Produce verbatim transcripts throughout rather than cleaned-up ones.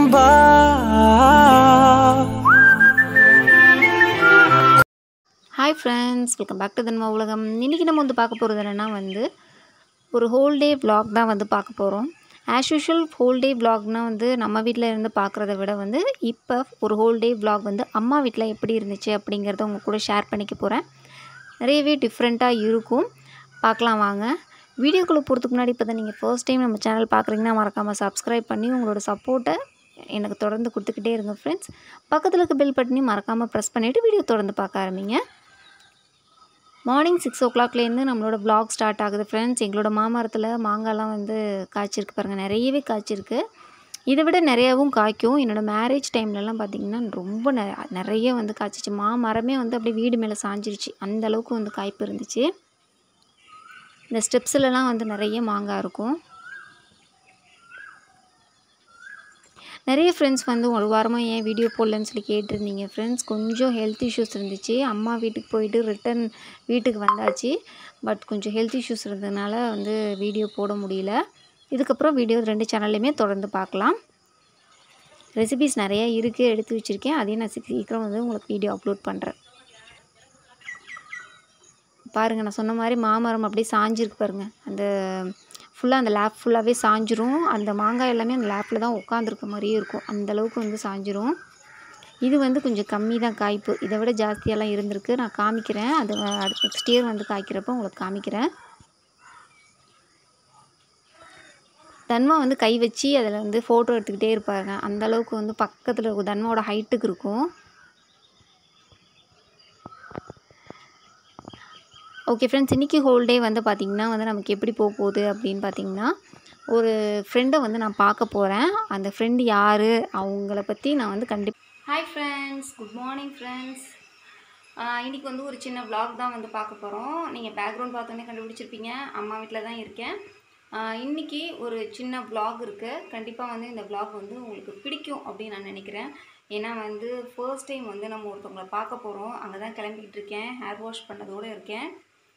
நண்பா. Hi friends, welcome back to Thanma உலகம். இன்றைக்கி நம்ம வந்து பார்க்க போகிறது என்னென்னா வந்து ஒரு ஹோல் டே விலாக் தான் வந்து பார்க்க போகிறோம். ஆஸ் யூஷுவல் ஹோல் டே விலாக்னால் வந்து நம்ம வீட்டில் இருந்து பார்க்குறத விட வந்து இப்போ ஒரு ஹோல் டே விலாக் வந்து அம்மா வீட்டில் எப்படி இருந்துச்சு அப்படிங்கிறத உங்கள் கூட ஷேர் பண்ணிக்க போகிறேன். நிறையவே டிஃப்ரெண்ட்டாக இருக்கும், பார்க்கலாம் வாங்க. வீடியோக்குள்ளே போகிறதுக்கு முன்னாடி இப்போ தான் நீங்கள் ஃபர்ஸ்ட் டைம் நம்ம சேனல் பார்க்குறீங்கன்னா மறக்காமல் சப்ஸ்கிரைப் பண்ணி உங்களோட சப்போர்ட்டை எனக்கு தொடர்ந்து கொடுத்துக்கிட்டே இருங்க ஃப்ரெண்ட்ஸ். பக்கத்தில் இருக்க பெல் பட்டனையும் மறக்காமல் ப்ரெஸ் பண்ணிவிட்டு வீடியோ தொடர்ந்து பார்க்க ஆரம்பிங்க. மார்னிங் சிக்ஸ் ஓ கிளாக்லேருந்து நம்மளோட விலாக் ஸ்டார்ட் ஆகுது ஃப்ரெண்ட்ஸ். எங்களோட மாமரத்தில் மாங்காய்லாம் வந்து காய்ச்சிருக்கு பாருங்கள், நிறையவே காய்ச்சிருக்கு. இதை விட நிறையாவும் காய்க்கும். என்னோடய மேரேஜ் டைம்லலாம் பார்த்திங்கன்னா ரொம்ப நெ நிறைய வந்து காய்ச்சிச்சு. மாமரமே வந்து அப்படியே வீடு மேலே சாஞ்சிருச்சு, அந்தளவுக்கு வந்து காய்ப்பு இருந்துச்சு. இந்த ஸ்டெப்ஸ்லலாம் வந்து நிறைய மாங்காய் இருக்கும். நிறைய ஃப்ரெண்ட்ஸ் வந்து ஒரு வாரமாக ஏன் வீடியோ போடலன்னு சொல்லி கேட்டிருந்தீங்க ஃப்ரெண்ட்ஸ். கொஞ்சம் ஹெல்த் இஷ்யூஸ் இருந்துச்சு. அம்மா வீட்டுக்கு போயிட்டு ரிட்டன் வீட்டுக்கு வந்தாச்சு. பட் கொஞ்சம் ஹெல்த் இஷ்யூஸ் இருந்ததுனால வந்து வீடியோ போட முடியல. இதுக்கப்புறம் வீடியோ ரெண்டு சேனல்லையுமே தொடர்ந்து பார்க்கலாம். ரெசிபீஸ் நிறையா இருக்குது, எடுத்து வச்சுருக்கேன். அதையும் நான் சீக்கிரம் வந்து உங்களுக்கு வீடியோ அப்லோட் பண்ணுறேன். பாருங்கள், நான் சொன்ன மாதிரி மாமரம் அப்படியே சாஞ்சிருக்கு பாருங்கள். அந்த ஃபுல்லாக அந்த லேப் ஃபுல்லாகவே சாஞ்சிரும். அந்த மாங்காய் எல்லாமே அந்த லேப்பில் தான் உட்காந்துருக்க மாதிரியே இருக்கும், அந்தளவுக்கு வந்து சாஞ்சிரும். இது வந்து கொஞ்சம் கம்மி தான் காய்ப்பு, இதை விட ஜாஸ்தியெல்லாம் இருந்திருக்கு. நான் காமிக்கிறேன், அது அடுத்த நெக்ஸ்ட் இயர் வந்து காய்க்கிறப்போ உங்களுக்கு காமிக்கிறேன். தன்மா வந்து கை வச்சு அதில் வந்து ஃபோட்டோ எடுத்துக்கிட்டே இருப்பாங்க. அந்தளவுக்கு வந்து பக்கத்தில் இருக்கும், தன்மாவோட ஹைட்டுக்கு இருக்கும். ஓகே ஃப்ரெண்ட்ஸ், இன்றைக்கி ஹோல் டே வந்து பார்த்திங்கன்னா வந்து நமக்கு எப்படி போக போகுது அப்படின்னு பார்த்திங்கன்னா, ஒரு ஃப்ரெண்டை வந்து நான் பார்க்க போகிறேன். அந்த ஃப்ரெண்டு யார், அவங்கள பற்றி நான் வந்து கண்டிப்பாக. Hi friends, good morning friends. இன்றைக்கி வந்து ஒரு சின்ன விலாக் தான் வந்து பார்க்க போகிறோம். நீங்கள் பேக்ரவுண்ட் பார்த்தோன்னே கண்டுபிடிச்சிருப்பீங்க, அம்மா வீட்டில் தான் இருக்கேன். இன்றைக்கி ஒரு சின்ன விலாக் இருக்குது. கண்டிப்பாக வந்து இந்த விலாக் வந்து உங்களுக்கு பிடிக்கும் அப்படின்னு நான் நினைக்கிறேன். ஏன்னா வந்து ஃபர்ஸ்ட் டைம் வந்து நம்ம ஒருத்தவங்களை பார்க்க போகிறோம். அங்கே தான் கிளம்பிக்கிட்டு இருக்கேன், ஹேர் வாஷ் பண்ணதோடு இருக்கேன்.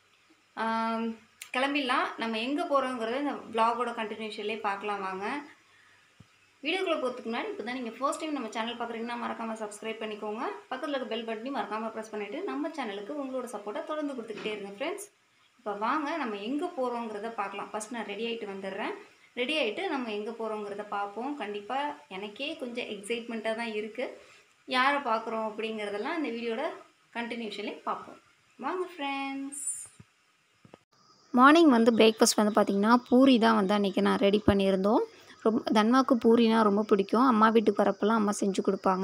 கிளம்பிடலாம். நம்ம எங்கே போகிறோங்கிறத இந்த விலாகோட கண்டினியூஷன்லேயே பார்க்கலாம் வாங்க. வீடியோக்குள்ளே போகிறதுக்கு முன்னாடி இப்போ தான் நீங்கள் ஃபர்ஸ்ட் டைம் நம்ம சேனல் பார்க்குறீங்கன்னா மறக்காமல் சப்ஸ்கிரைப் பண்ணிக்கோங்க. பக்கத்தில் இருக்க பெல் பட்டனையும் மறக்காமல் ப்ரெஸ் பண்ணிவிட்டு நம்ம சேனலுக்கு உங்களோட சப்போர்ட்டை தொடர்ந்து கொடுத்துக்கிட்டே இருங்க ஃப்ரெண்ட்ஸ். இப்போ வாங்க நம்ம எங்கே போகிறோங்கிறத பார்க்கலாம். ஃபஸ்ட் நான் ரெடி ஆகிட்டு வந்துடுறேன். ரெடி ஆகிட்டு நம்ம எங்கே போகிறோங்கிறத பார்ப்போம். கண்டிப்பாக எனக்கே கொஞ்சம் எக்ஸைட்மெண்ட்டாக தான் இருக்குது. யாரை பார்க்குறோம் அப்படிங்கிறதெல்லாம் இந்த வீடியோட கண்டினியூஷன்லேயே பார்ப்போம் வாங்க ஃப்ரெண்ட்ஸ். மார்னிங் வந்து பிரேக்ஃபாஸ்ட் வந்து பார்த்திங்கன்னா பூரி தான் வந்து அன்றைக்கி நான் ரெடி பண்ணியிருந்தோம். ரொம்ப தன்மாவுக்கு பூரினா ரொம்ப பிடிக்கும். அம்மா வீட்டுக்கு வரப்போலாம் அம்மா செஞ்சு கொடுப்பாங்க.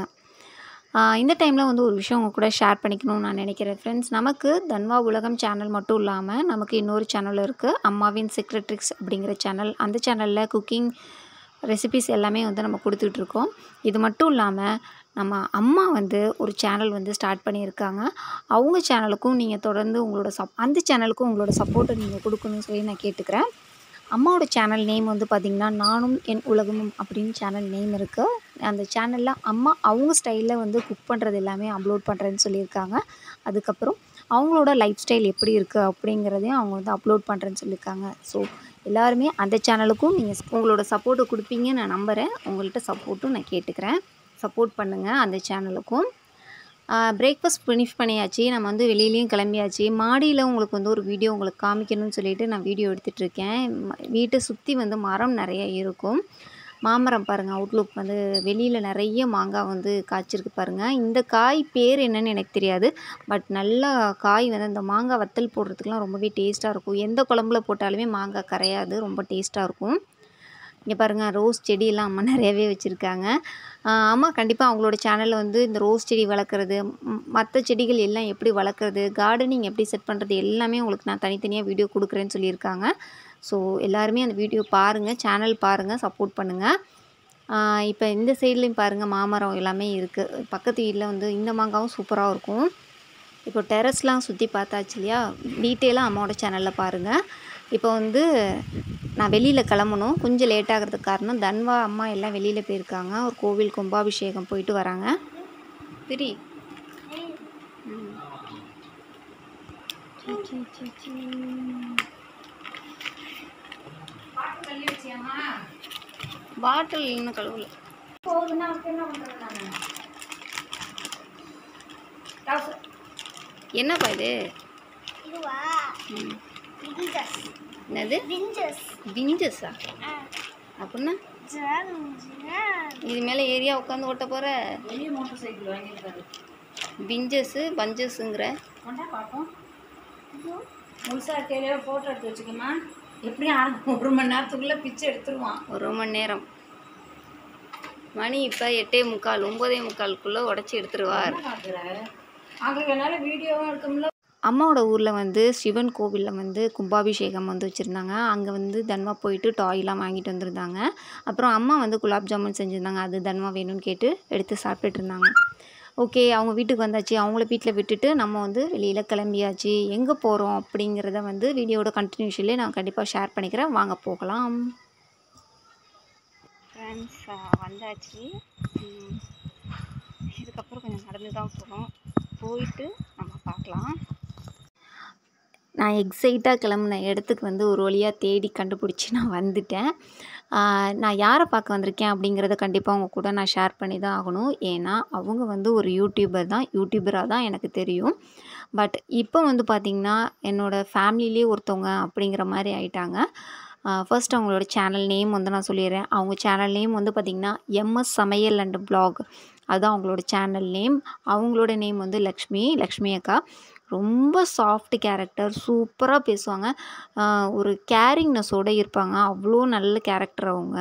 இந்த டைமில் வந்து ஒரு விஷயம் உங்கள் கூட ஷேர் பண்ணிக்கணும்னு நான் நினைக்கிறேன் ஃப்ரெண்ட்ஸ். நமக்கு தன்மா உலகம் சேனல் மட்டும் இல்லாமல் நமக்கு இன்னொரு சேனல் இருக்குது, அம்மாவின் சீக்ரெட் ட்ரிக்ஸ் அப்படிங்கிற சேனல். அந்த சேனலில் குக்கிங் ரெசிபீஸ் எல்லாமே வந்து நம்ம கொடுத்துட்ருக்கோம். இது மட்டும் இல்லாமல் நம்ம அம்மா வந்து ஒரு சேனல் வந்து ஸ்டார்ட் பண்ணியிருக்காங்க. அவங்க சேனலுக்கும் நீங்கள் தொடர்ந்து உங்களோட சப் அந்த சேனலுக்கும் உங்களோட சப்போர்ட்டை நீங்கள் கொடுக்கணும்னு சொல்லி நான் கேட்டுக்கிறேன். அம்மாவோட சேனல் நேம் வந்து பார்த்திங்கன்னா நானும் என் உலகமும் அப்படின்னு சேனல் நேம் இருக்குது. அந்த சேனலில் அம்மா அவங்க ஸ்டைலில் வந்து குக் பண்ணுறது எல்லாமே அப்லோட் பண்ணுறேன்னு சொல்லியிருக்காங்க. அதுக்கப்புறம் அவங்களோட லைஃப் ஸ்டைல் எப்படி இருக்குது அப்படிங்கிறதையும் அவங்க வந்து அப்லோட் பண்ணுறேன்னு சொல்லியிருக்காங்க. ஸோ எல்லாருமே அந்த சேனலுக்கும் நீங்கள் உங்களோட சப்போர்ட்டை கொடுப்பீங்கன்னு நான் நம்புகிறேன். உங்கள்கிட்ட சப்போர்ட்டும் நான் கேட்டுக்கிறேன். சப்போர்ட் பண்ணுங்கள் அந்த சேனலுக்கும். பிரேக்ஃபாஸ்ட் ஃபினிஷ் பண்ணியாச்சு. நம்ம வந்து வெளியிலையும் கிளம்பியாச்சு. மாடியில் உங்களுக்கு வந்து ஒரு வீடியோ உங்களுக்கு காமிக்கணும்னு சொல்லிட்டு நான் வீடியோ எடுத்துகிட்ருக்கேன். வீட்டை சுற்றி வந்து மரம் நிறைய இருக்கும். மாமரம் பாருங்கள், அவுட்லுக் வந்து வெளியில் நிறைய மாங்காய் வந்து காய்ச்சிருக்கு பாருங்கள். இந்த காய் பேர் என்னன்னு எனக்கு தெரியாது. பட் நல்லா காய் வந்து இந்த மாங்காய் வத்தல் போடுறதுக்குலாம் ரொம்பவே டேஸ்ட்டாக இருக்கும். எந்த குழம்புல போட்டாலுமே மாங்காய் கரையாது, ரொம்ப டேஸ்ட்டாக இருக்கும். இங்கே பாருங்கள், ரோஸ் செடியெல்லாம் அம்மா நிறையவே வச்சுருக்காங்க. அம்மா கண்டிப்பாக அவங்களோட சேனலில் வந்து இந்த ரோஸ் செடி வளர்க்குறது, மற்ற செடிகள் எல்லாம் எப்படி வளர்க்குறது, கார்டனிங் எப்படி செட் பண்ணுறது எல்லாமே உங்களுக்கு நான் தனித்தனியாக வீடியோ கொடுக்குறேன்னு சொல்லியிருக்காங்க. ஸோ எல்லாருமே அந்த வீடியோ பாருங்கள், சேனல் பாருங்கள், சப்போர்ட் பண்ணுங்கள். இப்போ இந்த சைட்லேயும் பாருங்கள் மாமரம் எல்லாமே இருக்குது. பக்கத்து வீட்டில் வந்து இந்த மாங்காவும் சூப்பராக இருக்கும். இப்போ டெரஸ்லாம் சுற்றி பார்த்தாச்சு இல்லையா, டீட்டெயிலாக அம்மாவோட சேனலில் பாருங்கள். இப்போ வந்து நான் வெளியில் கிளம்பணும், கொஞ்சம் லேட் ஆகிறதுக்கு காரணம் தன்வா அம்மா எல்லாம் வெளியில் போயிருக்காங்க. ஒரு கோவில் கும்பாபிஷேகம் போயிட்டு வராங்க. சரி பாட்டில் இன்னும் கழுவல. போகுதுன்னா அதுக்கு என்ன பண்ணுறது நான்? என்னப்பா இது? இதுவா? ம் விஞ்சஸ். என்னது? விஞ்சஸ். விஞ்சஸா? அப்படின்னா இது மேலே ஏரியா உட்காந்து ஓட்ட போகிற? வெளியே மோட்டர் சைக்கிள் வாங்கியிருக்காரு. விஞ்சஸு பஞ்சஸுங்கிற கொண்டா பார்ப்போம். முழுசாக கையில ஃபோட்டோ எடுத்து வச்சுக்கோமா. எப்படியும் அரை ஒரு மணி நேரத்துக்குள்ளே பிச்சை எடுத்துருவான். ஒரு மணி நேரம். மணி இப்போ எட்டே முக்கால் ஒம்போதே முக்காலுக்குள்ளே உடச்சி எடுத்துருவார். அங்கே வேணாலும் வீடியோவும் எடுக்க முடியல. அம்மாவோட ஊரில் வந்து சிவன் கோவிலில் வந்து கும்பாபிஷேகம் வந்து வச்சுருந்தாங்க. அங்கே வந்து தன்வா போயிட்டு டாய்லாம் வாங்கிட்டு வந்திருந்தாங்க. அப்புறம் அம்மா வந்து குலாப் ஜாமுன் செஞ்சுருந்தாங்க. அது தன்வா வேணும்னு கேட்டு எடுத்து சாப்பிட்டுட்டு இருந்தாங்க. ஓகே, அவங்க வீட்டுக்கு வந்தாச்சு. அவங்கள வீட்டில் விட்டுட்டு நம்ம வந்து வெளியில் கிளம்பியாச்சு. எங்கே போகிறோம் அப்படிங்கிறத வந்து வீடியோட கண்டினியூஷன்லேயே நான் கண்டிப்பாக ஷேர் பண்ணிக்கிறேன். வாங்க போகலாம். ஃப்ரெண்ட்ஸ் வந்தாச்சு. இதுக்கப்புறம் கொஞ்சம் நடந்து தான் போகிறோம். போயிட்டு நம்ம பார்க்கலாம். நான் எக்ஸைட்டாக கிளம்புன இடத்துக்கு வந்து ஒரு வழியாக தேடி கண்டுபிடிச்சி நான் வந்துட்டேன். நான் யாரை பார்க்க வந்திருக்கேன் அப்படிங்கிறத கண்டிப்பாக அவங்க கூட நான் ஷேர் பண்ணி தான் ஆகணும். ஏன்னா அவங்க வந்து ஒரு யூடியூபர் தான். யூடியூபராக தான் எனக்கு தெரியும். பட் இப்போ வந்து பார்த்திங்கன்னா என்னோடய ஃபேமிலியிலே ஒருத்தவங்க அப்படிங்கிற மாதிரி ஆயிட்டாங்க. ஃபர்ஸ்ட் அவங்களோட சேனல் நேம் வந்து நான் சொல்லிடுறேன். அவங்க சேனல் நேம் வந்து பார்த்திங்கன்னா எம்எஸ் சமையல் அண்ட் ப்ளாக், அதுதான் அவங்களோட சேனல் நேம். அவங்களோட நேம் வந்து லக்ஷ்மி லக்ஷ்மி அக்கா. ரொம்ப சாஃப்ட் கேரக்டர், சூப்பராக பேசுவாங்க. ஒரு கேரிங்னஸோடு இருப்பாங்க. அவ்வளோ நல்ல கேரக்டர் அவங்க.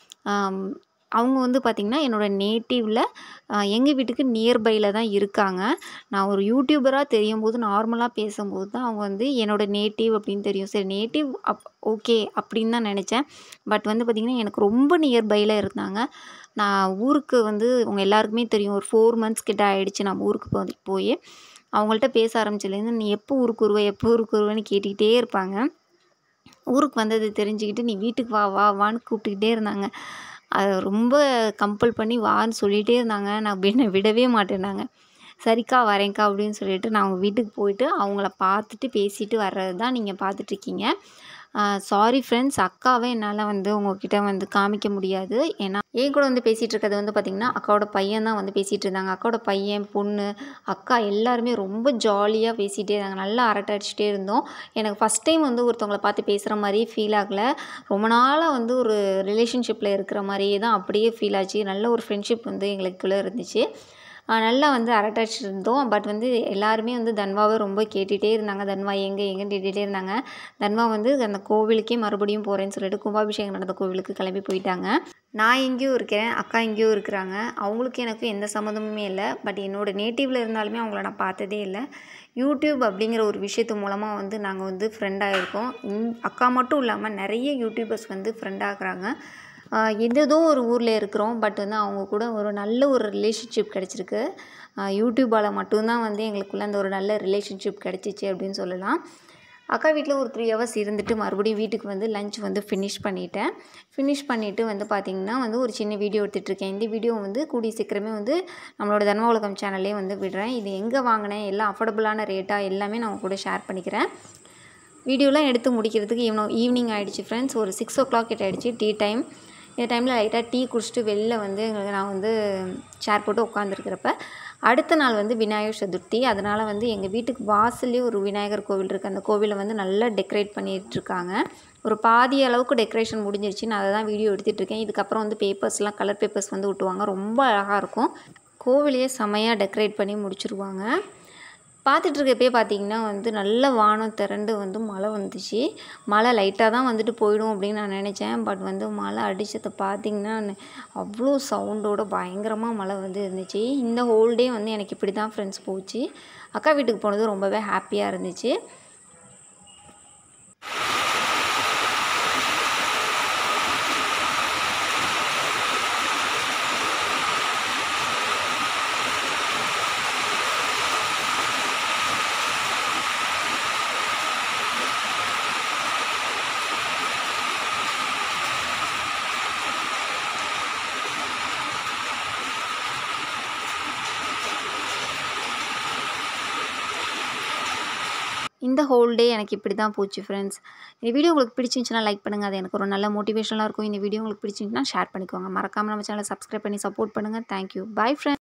அவங்க வந்து பார்த்திங்கன்னா என்னோடய நேட்டிவில் எங்கள் வீட்டுக்கு நியர்பையில் தான் இருக்காங்க. நான் ஒரு யூடியூபராக தெரியும் போது நார்மலாக பேசும்போது தான் அவங்க வந்து என்னோடய நேட்டிவ் அப்படின்னு தெரியும். சரி நேட்டிவ் அப் ஓகே அப்படின்னு தான் நினச்சேன். பட் வந்து பார்த்திங்கன்னா எனக்கு ரொம்ப நியர்பையில் இருந்தாங்க. நான் ஊருக்கு வந்து அவங்க எல்லாருக்குமே தெரியும். ஒரு ஃபோர் மந்த்ஸ் கிட்ட ஆகிடுச்சு நான் ஊருக்கு போய் போய் அவங்கள்ட்ட பேச ஆரம்பிச்சதுலேருந்து நீ எப்போ ஊருக்கு வருவ எப்போ ஊருக்கு வருவேன்னு கேட்டுக்கிட்டே இருப்பாங்க. ஊருக்கு வந்தது தெரிஞ்சுக்கிட்டு நீ வீட்டுக்கு வா வா வான்னு கூப்பிட்டுக்கிட்டே இருந்தாங்க. அதை ரொம்ப கம்பல் பண்ணி வான்னு சொல்லிகிட்டே இருந்தாங்க. நான் என்னை விடவே மாட்டேனாங்க. சரிக்கா வரேன்க்கா அப்படின்னு சொல்லிட்டு நான் அவங்க வீட்டுக்கு போயிட்டு அவங்கள பார்த்துட்டு பேசிட்டு வர்றது தான் நீங்கள் பார்த்துட்ருக்கீங்க. சாரி ஃப்ரெண்ட்ஸ், அக்காவை என்னால் வந்து உங்கள்கிட்ட வந்து காமிக்க முடியாது. ஏன்னா என் கூட வந்து பேசிகிட்டு இருக்கிறது வந்து பார்த்திங்கன்னா அக்காவோட பையன் தான் வந்து பேசிகிட்டு இருந்தாங்க. அக்காவோட பையன், பொண்ணு, அக்கா எல்லாருமே ரொம்ப ஜாலியாக பேசிகிட்டே இருந்தாங்க. நல்லா அரட்டை அடிச்சுட்டே இருந்தோம். எனக்கு ஃபஸ்ட் டைம் வந்து ஒருத்தவங்கள பார்த்து பேசுகிற மாதிரியே ஃபீல் ஆகலை. ரொம்ப நாளாக வந்து ஒரு ரிலேஷன்ஷிப்பில் இருக்கிற மாதிரியே தான் அப்படியே ஃபீல் ஆச்சு. நல்ல ஒரு ஃப்ரெண்ட்ஷிப் வந்து எங்களுக்குள்ளே இருந்துச்சு. நல்லா வந்து அரட்டை அடிச்சுட்டு இருந்தோம். பட் வந்து எல்லாருமே வந்து தன்வாவை ரொம்ப கேட்டுகிட்டே இருந்தாங்க. தன்வா எங்கே எங்கேன்னு கேட்டுகிட்டே இருந்தாங்க. தன்வா வந்து அந்த கோவிலுக்கே மறுபடியும் போகிறேன்னு சொல்லிட்டு கும்பாபிஷேகம் நடந்த கோவிலுக்கு கிளம்பி போயிட்டாங்க. நான் எங்கேயும் இருக்கிறேன், அக்கா எங்கேயும் இருக்கிறாங்க. அவங்களுக்கு எனக்கு எந்த சம்மந்தமுமே இல்லை. பட் என்னோடய நேட்டிவில் இருந்தாலுமே அவங்கள நான் பார்த்ததே இல்லை. யூடியூப் அப்படிங்கிற ஒரு விஷயத்து மூலமாக வந்து நாங்கள் வந்து ஃப்ரெண்டாக இருக்கோம். அக்கா மட்டும் இல்லாமல் நிறைய யூடியூபர்ஸ் வந்து ஃப்ரெண்டாகிறாங்க. எதேதோ ஒரு ஊரில் இருக்கிறோம். பட் வந்து அவங்க கூட ஒரு நல்ல ஒரு ரிலேஷன்ஷிப் கிடச்சிருக்கு. யூடியூப்பால் மட்டும்தான் வந்து எங்களுக்குள்ளே அந்த ஒரு நல்ல ரிலேஷன்ஷிப் கிடச்சிச்சு அப்படின்னு சொல்லலாம். அக்கா வீட்டில் ஒரு த்ரீ ஹவர்ஸ் இருந்துட்டு மறுபடியும் வீட்டுக்கு வந்து லஞ்ச் வந்து ஃபினிஷ் பண்ணிட்டேன். ஃபினிஷ் பண்ணிவிட்டு வந்து பார்த்திங்கன்னா வந்து ஒரு சின்ன வீடியோ எடுத்துகிட்ருக்கேன். இந்த வீடியோ வந்து கூடிய சீக்கிரமே வந்து நம்மளோட தன்வா உலகம் சேனல்லே வந்து விடுறேன். இது எங்கே வாங்கினேன், எல்லாம் அஃபோர்டபுளான ரேட்டாக எல்லாமே நான் உங்க கூட ஷேர் பண்ணிக்கிறேன். வீடியோலாம் எடுத்து முடிக்கிறதுக்கு ஈவினிங் ஈவினிங் ஆகிடுச்சு ஃப்ரெண்ட்ஸ். ஒரு சிக்ஸ் ஓ கிளாக் கிட்ட ஆகிடுச்சு டீ டைம். இந்த டைமில் லைட்டாக டீ குடிச்சிட்டு வெளில வந்து எங்களுக்கு நான் வந்து சேர் போட்டு உட்காந்துருக்கிறப்ப அடுத்த நாள் வந்து விநாயகர் சதுர்த்தி. அதனால் வந்து எங்கள் வீட்டுக்கு வாசல்லே ஒரு விநாயகர் கோவில் இருக்குது. அந்த கோவிலை வந்து நல்லா டெக்கரேட் பண்ணிகிட்ருக்காங்க. ஒரு பாதி அளவுக்கு டெக்கரேஷன் முடிஞ்சிருச்சு. நான் அதை தான் வீடியோ எடுத்துகிட்ருக்கேன். இதுக்கப்புறம் வந்து பேப்பர்ஸ்லாம் கலர் பேப்பர்ஸ் வந்து ஒட்டுவாங்க. ரொம்ப அழகாக இருக்கும். கோவிலையே செமையாக டெக்கரேட் பண்ணி முடிச்சுருவாங்க. பார்த்துட்ருக்கப்பே பார்த்திங்கன்னா வந்து நல்ல வானம் திரண்டு வந்து மழை வந்துச்சு. மழை லைட்டாக தான் வந்துட்டு போயிடும் அப்படின்னு நான் நினச்சேன். பட் வந்து மழை அடித்ததை பார்த்திங்கன்னா அவ்வளோ சவுண்டோட பயங்கரமாக மழை வந்து இருந்துச்சு. இந்த ஹோல் டே வந்து எனக்கு இப்படி தான் ஃப்ரெண்ட்ஸ் போச்சு. அக்கா வீட்டுக்கு போனது ரொம்பவே ஹாப்பியாக இருந்துச்சு. இந்த ஹோல் டே எனக்கு இப்படி தான் போச்சு ஃப்ரெண்ட்ஸ். இந்த வீடியோ உங்களுக்கு பிடிச்சிருந்துச்சுன்னா லைக் பண்ணுங்கள். அது எனக்கு ஒரு நல்ல மோட்டிவேஷனலாக இருக்கும். இந்த வீடியோ உங்களுக்கு பிடிச்சிருந்துச்சுன்னா ஷேர் பண்ணிக்கோங்க. மறக்காமல் நம்ம சேனலை சப்ஸ்கிரைப் பண்ணி சப்போர்ட் பண்ணுங்கள். தேங்க்யூ. Bye friends.